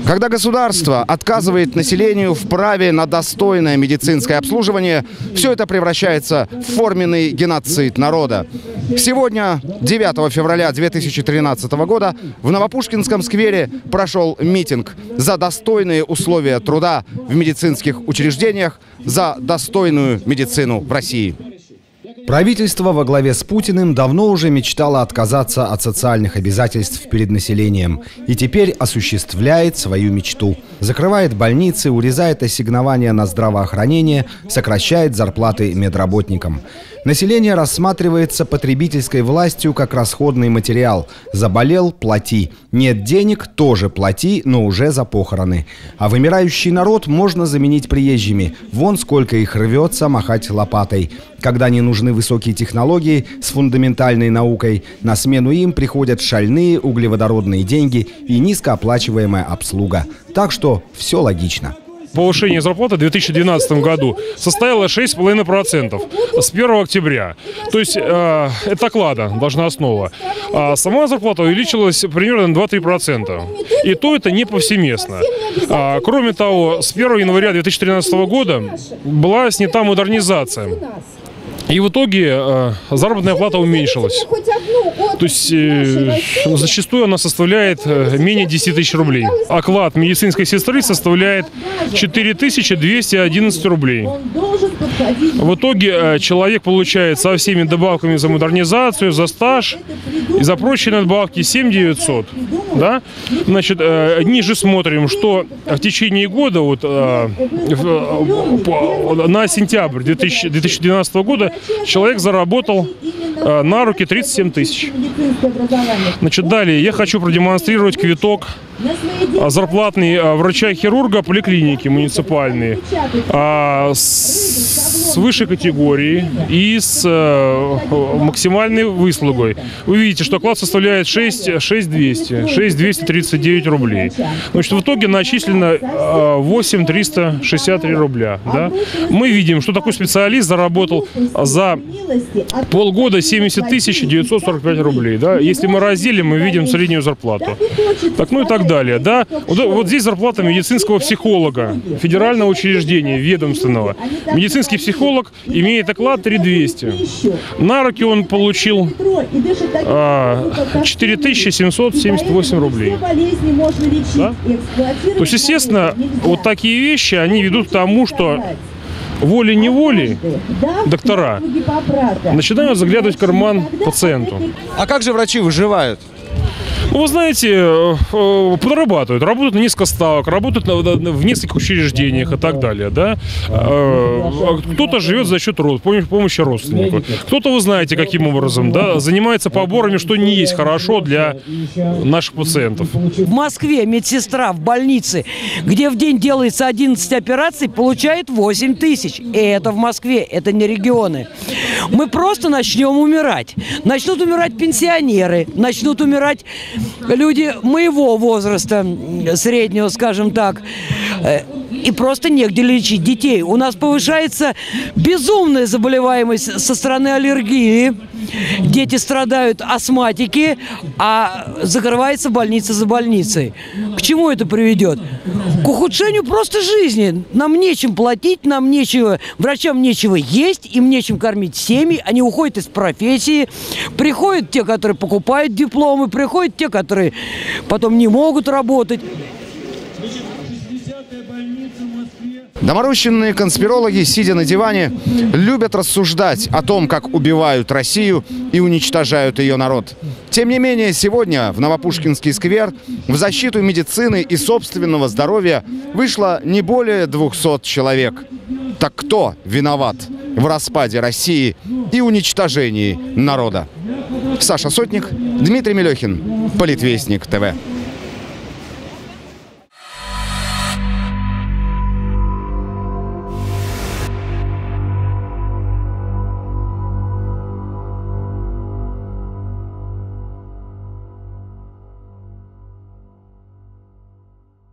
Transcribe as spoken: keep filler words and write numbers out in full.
Когда государство отказывает населению в праве на достойное медицинское обслуживание, все это превращается в форменный геноцид народа. Сегодня, девятого февраля две тысячи тринадцатого года, в Новопушкинском сквере прошел митинг за достойные условия труда в медицинских учреждениях, за достойную медицину в России. Правительство во главе с Путиным давно уже мечтало отказаться от социальных обязательств перед населением и теперь осуществляет свою мечту. Закрывает больницы, урезает ассигнования на здравоохранение, сокращает зарплаты медработникам. Население рассматривается потребительской властью как расходный материал. Заболел – плати. Нет денег – тоже плати, но уже за похороны. А вымирающий народ можно заменить приезжими. Вон сколько их рвется махать лопатой. Когда не нужны высокие технологии с фундаментальной наукой, на смену им приходят шальные углеводородные деньги и низкооплачиваемая обслуга. Так что все логично. Повышение зарплаты в две тысячи двенадцатом году составило шесть целых пять десятых процента с первого октября. То есть э, это оклада, должностного. А сама зарплата увеличилась примерно на два-три процента. И то это не повсеместно. А, кроме того, с первого января две тысячи тринадцатого года была снята модернизация. И в итоге э, заработная плата уменьшилась. То есть э, зачастую она составляет э, менее десяти тысяч рублей. Оклад медицинской сестры составляет четыре тысячи двести одиннадцать рублей. В итоге э, человек получает со всеми добавками за модернизацию, за стаж и за прочие надбавки семь тысяч девятьсот. Да? Значит, э, ниже смотрим, что в течение года, вот, э, э, на сентябрь две тысячи двенадцатого года, человек заработал э, на руки тридцать семь тысяч. Значит, далее я хочу продемонстрировать квиток э, зарплатный э, врача-хирурга поликлиники муниципальной э, с, с высшей категории и с э, максимальной выслугой. Вы видите, что оклад составляет шесть тысяч двести, шесть тысяч двести тридцать девять рублей. Значит, в итоге начислено э, восемь тысяч триста шестьдесят три рубля. Да? Мы видим, что такой специалист заработал за полгода семьдесят тысяч девятьсот сорок пять рублей. Да? Если мы разделим, мы видим среднюю зарплату. Так, ну и так далее. Да? Вот, вот здесь зарплата медицинского психолога, федерального учреждения, ведомственного. Медицинский психолог имеет оклад три тысячи двести. На руки он получил а, четыре тысячи семьсот семьдесят восемь рублей. Да? То есть, естественно, вот такие вещи, они ведут к тому, что волей-неволей доктора начинают заглядывать в карман пациенту. А как же врачи выживают? Ну, вы знаете, подрабатывают, работают на несколько ставок, работают в нескольких учреждениях и так далее. Да? Кто-то живет за счет помощи родственников. Кто-то, вы знаете, каким образом, да, занимается поборами, что не есть хорошо для наших пациентов. В Москве медсестра в больнице, где в день делается одиннадцать операций, получает восемь тысяч. И это в Москве, это не регионы. Мы просто начнем умирать. Начнут умирать пенсионеры, начнут умирать люди моего возраста, среднего, скажем так, и просто негде лечить детей. У нас повышается безумная заболеваемость со стороны аллергии. Дети страдают астматики, а закрывается больница за больницей. К чему это приведет? К ухудшению просто жизни. Нам нечем платить, нам нечего, врачам нечего есть, им нечем кормить семьи, они уходят из профессии. Приходят те, которые покупают дипломы, приходят те, которые потом не могут работать. Доморощенные конспирологи, сидя на диване, любят рассуждать о том, как убивают Россию и уничтожают ее народ. Тем не менее, сегодня в Новопушкинский сквер в защиту медицины и собственного здоровья вышло не более двухсот человек. Так кто виноват в распаде России и уничтожении народа? Саша Сотник, Дмитрий Мелехин, Политвестник ТВ.